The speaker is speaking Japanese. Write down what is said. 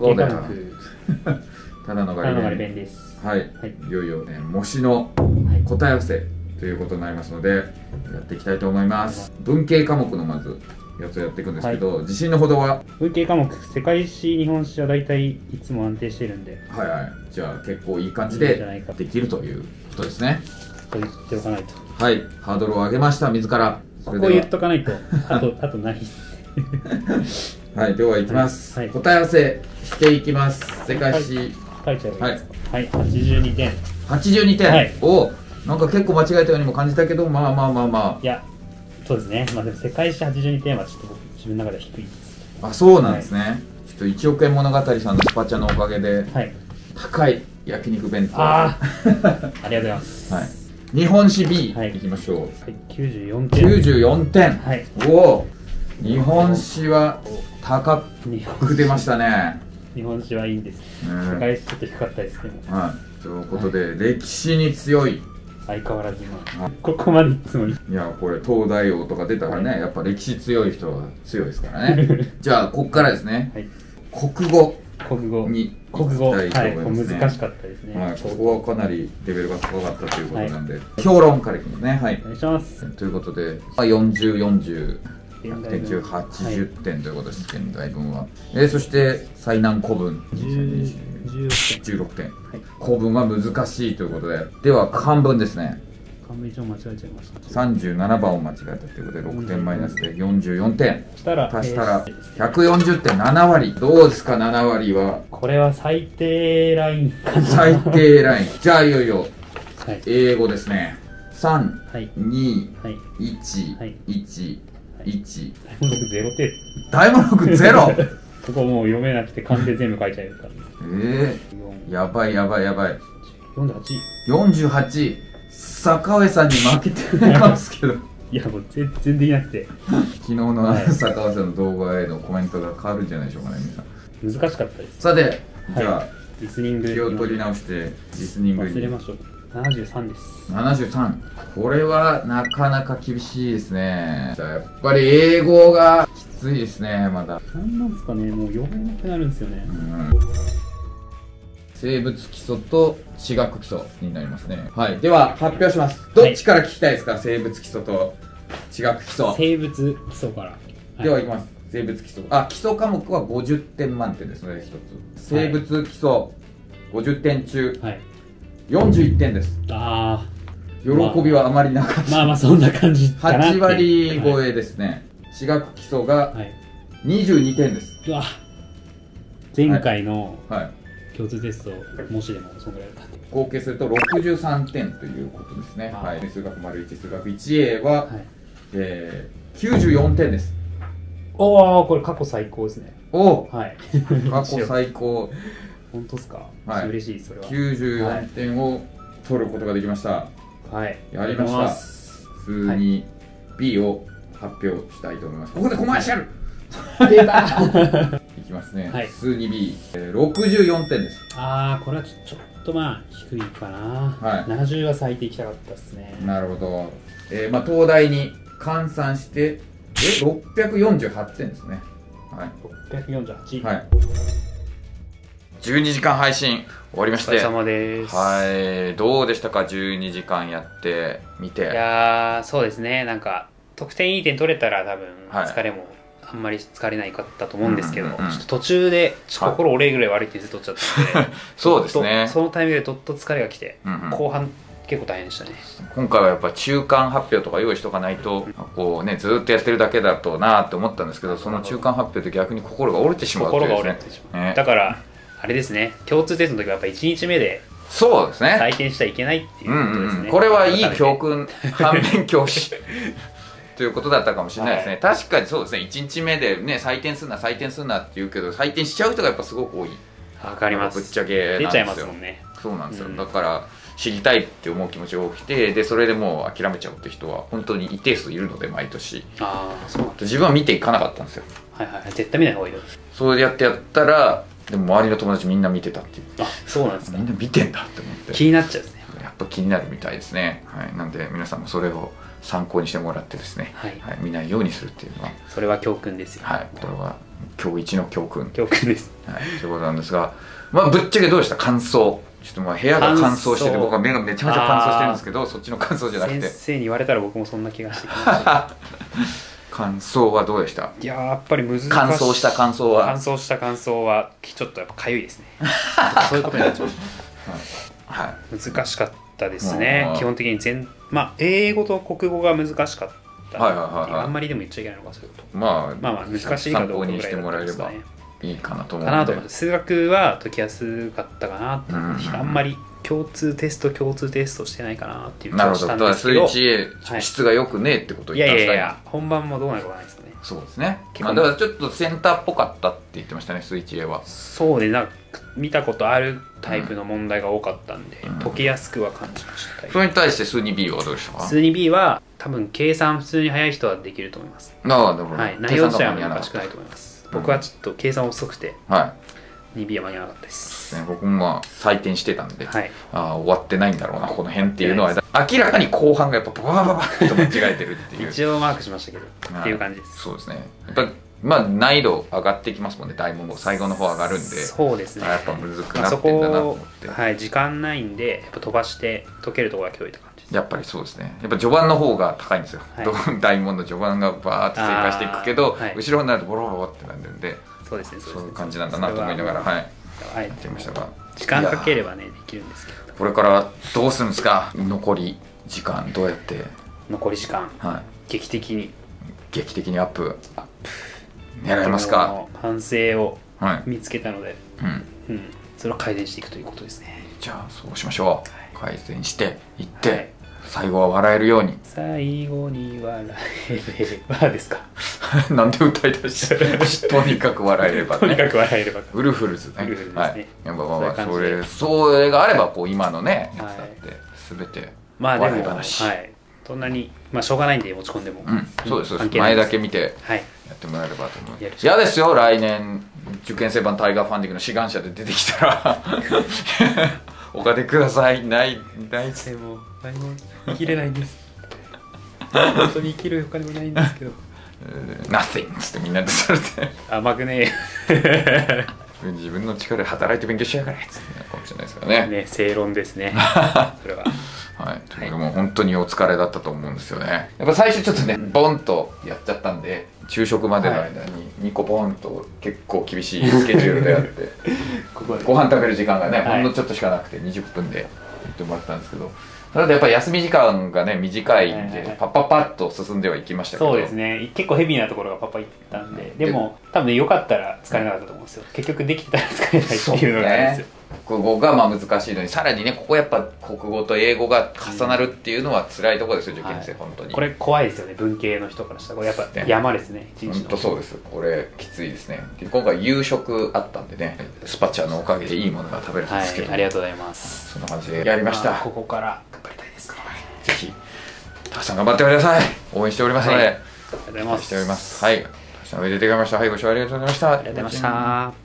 文系科目ただのガリ勉です。 はい、いよいよね模試の答え合わせということになりますので、やっていきたいと思います。文系科目のまずやつをやっていくんですけど、自信のほどは？ 文系科目、世界史、日本史は大体いつも安定してるんで、 はいはい、じゃあ結構いい感じでできるということですね。 と言っておかないと。 はい、ハードルを上げました、自ら。 ここ言っとかないと、あとない。 はい、ではいきます。答え合わせしていきます。世界史。 書いちゃえばいいですか？はい、82点。 82点。お、なんか結構間違えたようにも感じたけど、まあ。 いや、そうですね。まあでも世界史82点はちょっと僕自分の中では低いです。 あ、そうなんですね。ちょっと1億円物語さんのスパチャのおかげで、高い焼肉弁当。 ありがとうございます。 はい。日本史 B いきましょう。 94点。 94点。おお。日本史は高く出ましたね。 日本史はいいんです。世界史ちょっと低かったですけど。 はい。ということで、歴史に強い。 相変わらずの。ここまでいつも。いや、これ東大王とか出たらね、やっぱ歴史強い人は強いですからね。じゃあ、ここからですね。国語に行きたいと思いますね。 難しかったですね。 はい。ここはかなりレベルが高かったということなんで、評論からいきますね。はい。 お願いします。 ということで、40、40。100点中80点ということです、現代文は。そして最難古文16点。古文は難しいということで、では漢文ですね。 漢文一応間違えちゃいました。 37番を間違えたということで6点マイナスで44点。足したら140点、7割。どうですか、7割は？ これは最低ラインかな。 最低ライン。じゃあいよいよ英語ですね。3、2、1、1。1 大目0点。 大目0。 ここもう読めなくて漢字全部書いちゃうから。 やばい。 48。 48。坂上さんに負けてますけど。 いやもう全然できなくて。 昨日の坂上さんの動画へのコメントが変わるんじゃないでしょうかね、皆さん。 難しかったです。 さて、じゃあリスニング気を取り直してリスニング忘れましょう。73です。 73。これはなかなか厳しいですね。やっぱり英語がきついですね、まだ。 なんなんですかね、もう読めなくなるんですよね。 生物基礎と地学基礎になりますね。はい。では発表します。どっちから聞きたいですか？生物基礎と地学基礎。 生物基礎から。 ではいきます。生物基礎。基礎科目は50点満点ですので、一つ。生物基礎50点中。41点です。喜びはあまりなかった。 まあそんな感じかな。 8割超えですね。地学基礎が22点です。 前回の共通テスト模試でもそのぐらいだった。 合計すると63点ということですね。数学丸1、数学 1A は94点です。 おお、これ過去最高ですね。 過去最高。 本当ですか？嬉しい、それは。 94点を取ることができました。やりました。数に B を発表したいと思います。ここでコマーシャル出たいきますね。数に B、64点です。 これはちょっと低いかな。70は最低いきたかったですね。 なるほど。東大に換算して648点ですね。 648。 12時間配信終わりまして、 お疲れ様です。 どうでしたか、12時間やってみて。 いやー、そうですね。なんか得点いい点取れたら多分疲れもあんまり疲れないかったと思うんですけど、ちょっと途中で心折れるぐらい悪い点数取っちゃったんで、 そうですね。 そのタイミングでどっと疲れがきて、後半結構大変でしたね。 今回はやっぱ中間発表とか用意しとかないと、こうね、ずっとやってるだけだとなーって思ったんですけど、その中間発表で逆に心が折れてしまうというですね。心が折れてしまう。だからあれですね、共通テストの時はやっぱ1日目でそうですね、 採点しちゃいけないっていうことですね。 これはいい教訓、反面教師ということだったかもしれないですね。確かにそうですね、1日目でね、採点すんなって言うけど、採点しちゃう人がやっぱすごく多い。 わかります。 ぶっちゃけなんですよ。 出ちゃいますもんね。 そうなんですよ。だから知りたいって思う気持ちが起きて、でそれでもう諦めちゃうって人は本当に一定数いるので、毎年。自分は見ていかなかったんですよ。 絶対見ない方がいいよ。 そうやってやったら、でも周りの友達みんな見てたっていう。 そうなんですか。 みんな見てんだって思って気になっちゃうですね。 やっぱ気になるみたいですね。なんで皆さんもそれを参考にしてもらってですね、見ないようにするっていうのは、 それは教訓ですよ。 これは今日一の教訓です。 はい、ということなんですが、まあぶっちゃけどうでした感想。ちょっとまあ部屋が乾燥してて、僕は目がめちゃめちゃ乾燥してるんですけど、そっちの乾燥じゃなくて。 先生に言われたら僕もそんな気がしてきました。 感想はどうでした？ いややっぱり難しい。 乾燥した感想はちょっとやっぱかゆいですね。そういうことになっちゃう。はい、難しかったですね。基本的にまあ英語と国語が難しかった。あんまりでも言っちゃいけないのかそういうこと。まあ難しいかどうかぐらいだったんですかね。 いいかなと思うので、 数学は解きやすかったかなって、あんまり共通テストしてないかなっていう気がしたんですけど、 数値質がよくねえってことを言ったんですか？いや本番もどうなるかわからないですよね。 そうですね。だからちょっとセンターっぽかったって言ってましたね、数値 A は。 そうね、なんか見たことあるタイプの問題が多かったんで、解きやすくは感じました。 それに対して数 2B はどうでしたか？ 数 2B は多分計算普通に早い人はできると思います。 なるほど。 内容自体は難しくないと思います。僕はちょっと計算遅くて、2B は間に合わなかったです。 僕もまあ採点してたんで、終わってないんだろうなこの辺っていうのは明らかに後半がやっぱババババッと間違えてるっていう。 一応マークしましたけどっていう感じです。 そうですね。やっぱまあ難易度上がってきますもんね。大問も最後の方上がるんで。 そうですね。 やっぱむずくなってんだなと思って。 時間ないんでやっぱ飛ばして解けるところが解いた感じです。 やっぱりそうですね。やっぱ序盤の方が高いんですよ。大問の序盤がバーって正解していくけど、後ろになるとボロボロってなるんで。 そうですね。 そういう感じなんだなと思いながらやってましたが、 時間かければねできるんですけど。 これからどうするんですか？残り時間どうやって？ 残り時間。劇的にアップ狙いますか？ 反省を見つけたので、それを改善していくということですね。 じゃあそうしましょう。改善していって、最後は笑えるように。 最後に笑えればですか？ なんで歌い出してとにかく笑えれば。 とにかく笑えれば。 ウルフルズね。やっぱそれがあればこう今のねやつだって全て笑い話。 そんなにしょうがないんで持ち込んでも。 そうです。前だけ見てやってもらえればと思う。嫌ですよ来年受験生版タイガーファンディングの志願者で出てきたらお金ください。ないでも何も生きれないんです。本当に生きるお金もないんですけど。 Nothing つってみんなでそれで甘くね自分の力で働いて勉強しやがれっつってなるかもしれないですからね。 正論ですね。それは。 でも本当にお疲れだったと思うんですよね。やっぱ最初ちょっとねボンとやっちゃったんで、昼食までの間に2個ボンと結構厳しいスケジュールであってご飯食べる時間がねほんのちょっとしかなくて20分で言ってもらったんですけど、ただやっぱり休み時間がね短いんでパッパッパッと進んではいきましたけど、 そうですね、結構ヘビーなところがパッパいったんで、でも多分ね良かったら疲れなかったと思うんですよ。結局できてたら疲れないっていうのがあるんですよ。 国語が難しいのにさらにねここやっぱ国語と英語が重なるっていうのは辛いところですよ、受験生本当に。 これ怖いですよね、文系の人からしたら。これやっぱ山ですね。 本当そうです。これきついですね。今回夕食あったんでね、スパチャのおかげでいいものが食べれたんですけど、 ありがとうございます。 そんな感じでやりました。 ここから頑張りたいですね。 ぜひたくさん頑張ってください。応援しておりますので、 ありがとうございます。 はい、たくさん上出てきました。はい、ご視聴ありがとうございました。 ありがとうございました。